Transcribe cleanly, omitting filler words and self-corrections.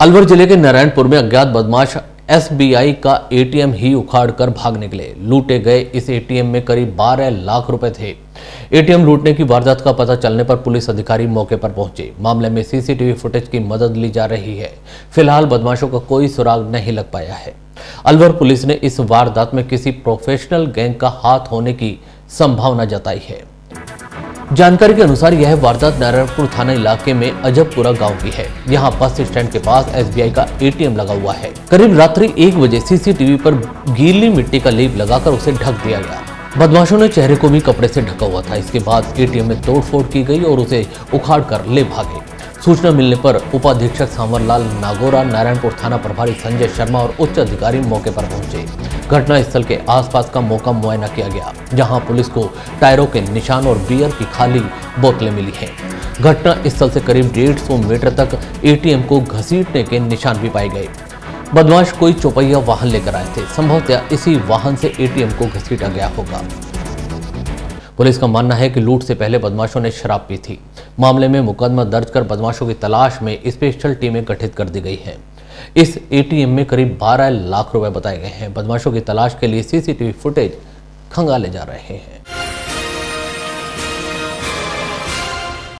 अलवर जिले के नारायणपुर में अज्ञात बदमाश एसबीआई का एटीएम ही उखाड़कर भाग निकले। लूटे गए इस एटीएम में करीब 12 लाख रुपए थे। एटीएम लूटने की वारदात का पता चलने पर पुलिस अधिकारी मौके पर पहुंचे। मामले में सीसीटीवी फुटेज की मदद ली जा रही है। फिलहाल बदमाशों का कोई सुराग नहीं लग पाया है। अलवर पुलिस ने इस वारदात में किसी प्रोफेशनल गैंग का हाथ होने की संभावना जताई है। जानकारी के अनुसार यह वारदात नारायणपुर थाना इलाके में अजबपुरा गांव की है। यहां बस स्टैंड के पास एसबीआई का एटीएम लगा हुआ है। करीब रात्रि 1 बजे सीसीटीवी पर गीली मिट्टी का लेप लगाकर उसे ढक दिया गया। बदमाशों ने चेहरे को भी कपड़े से ढका हुआ था। इसके बाद एटीएम में तोड़फोड़ की गई और उसे उखाड़कर ले भागे। सूचना मिलने पर उपाधीक्षक सांवरलाल नागोरा, नारायणपुर थाना प्रभारी संजय शर्मा और उच्च अधिकारी मौके पर पहुंचे। घटनास्थल के आसपास का मौका मुआयना किया गया, जहां पुलिस को टायरों के निशान और बियर की खाली बोतलें मिली हैं। घटनास्थल से करीब 150 मीटर तक एटीएम को घसीटने के निशान भी पाए गए। बदमाश कोई चौपहिया वाहन लेकर आए थे। संभवतः इसी वाहन से एटीएम को घसीटा गया होगा। पुलिस का मानना है कि लूट से पहले बदमाशों ने शराब पी थी। मामले में मुकदमा दर्ज कर बदमाशों की तलाश में स्पेशल टीमें गठित कर दी गई हैं। इस एटीएम में करीब 12 लाख रुपए बताए गए हैं। बदमाशों की तलाश के लिए सीसीटीवी फुटेज खंगाले जा रहे हैं।